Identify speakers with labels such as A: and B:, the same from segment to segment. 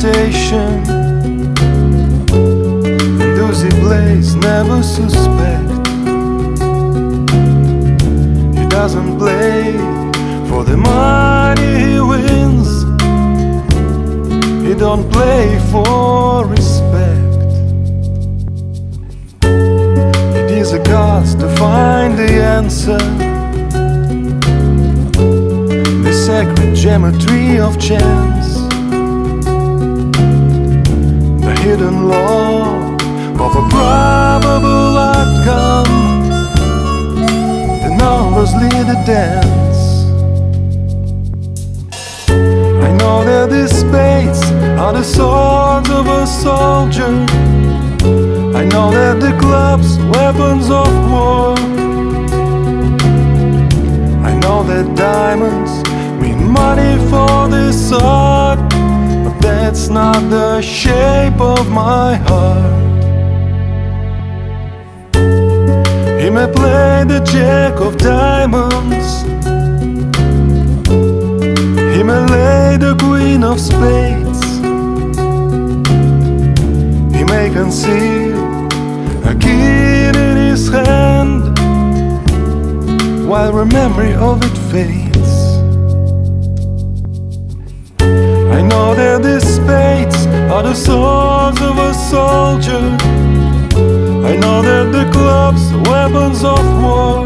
A: reputation, and those he plays never suspect. He doesn't play for the money he wins, he don't play for respect. It is a cost to find the answer, the sacred geometry of chance, the hidden law of a probable outcome. The numbers lead the dance. I know that these spades are the swords of a soldier. I know that the clubs, weapons of war. I know that diamonds mean money for this art, but that's not the shape of my heart. He may play the jack of diamonds, he may lay the queen of spades, he may conceal a key in his hand while the memory of it fades. I know that these spades are the swords of a soldier. I know that the clubs are weapons of war.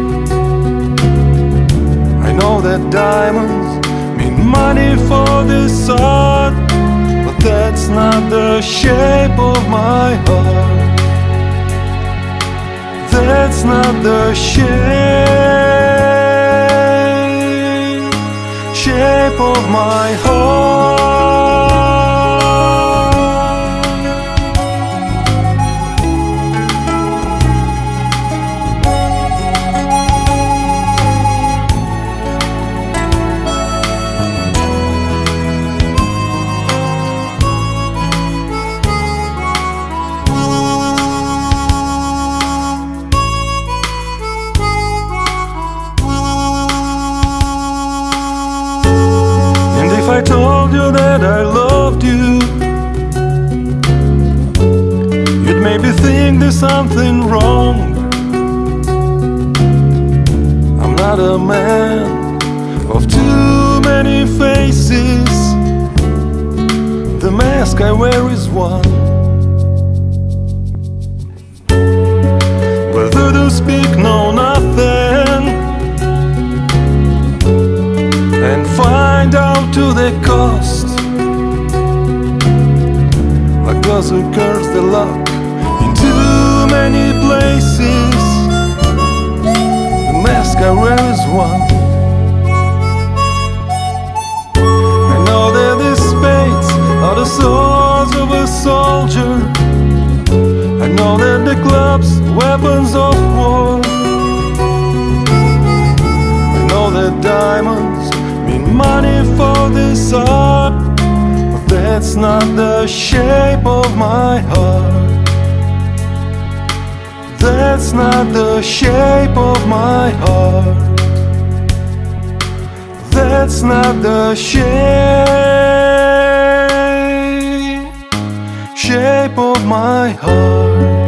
A: I know that diamonds mean money for this art, but that's not the shape of my heart. That's not the shape of my heart. I told you that I loved you, you'd maybe think there's something wrong. I'm not a man of too many faces, the mask I wear is one. Whether to speak, no nothing, and find out to the cost. Like those who curse the luck in too many places, the mask I wear is one. I know that these spades are the swords of a soldier. I know that the clubs are weapons of war. I know that diamonds mean money for this art, but that's not the shape of my heart. That's not the shape of my heart. That's not the shape of my heart.